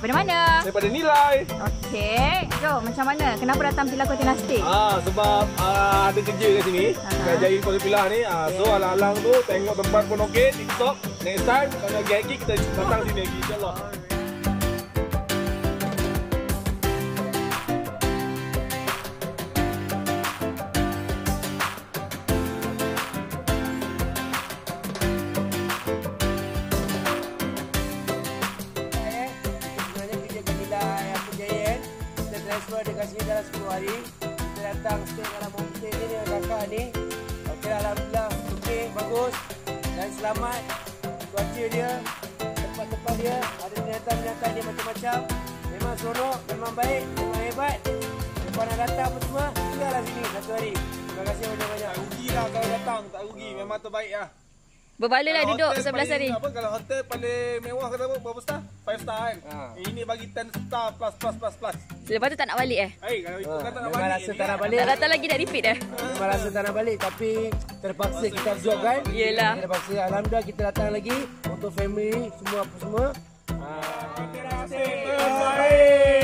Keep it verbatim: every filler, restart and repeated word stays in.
Daripada mana? Daripada Nilai. Okey. Jom, macam mana? Kenapa datang Pilar Container Stay? Ah, sebab ah, ada kerja kat sini. Kat Jaya Kota Pilar ni. Ah, so alang-alang tu tengok tempat pun okey, TikTok. Next time kalau lagi hiking kita datang sini lagi insya-Allah. Dekat sini dalam sepuluh hari kita datang stay dalam homestay ni dengan kakak ni. Okey, alhamdulillah okey, bagus dan selamat. Cuaca dia, tempat-tempat dia, ada binatang-binatang dia macam-macam. Memang seronok, memang baik, memang hebat. Lepas nak datang apa semua, tinggallah sini satu hari. Terima kasih banyak-banyak. Tak rugi lah kalau datang, tak rugi, memang terbaik lah. Berbala lah duduk sebelas hari. Apa, kalau hotel paling mewah kata apa, berapa star? five star kan? Ha. Ini bagi ten star plus plus plus plus. Lepas tu tak nak balik eh? Eh, kalau itu Ha, kata nak memang balik. rasa tak nak balik. Tak datang lagi nak repeat eh? Memang rasa tak nak balik tapi terpaksa kita absorb kan. Yelah. Terpaksa. Alhamdulillah kita datang lagi untuk family semua apa semua. Terima kasih.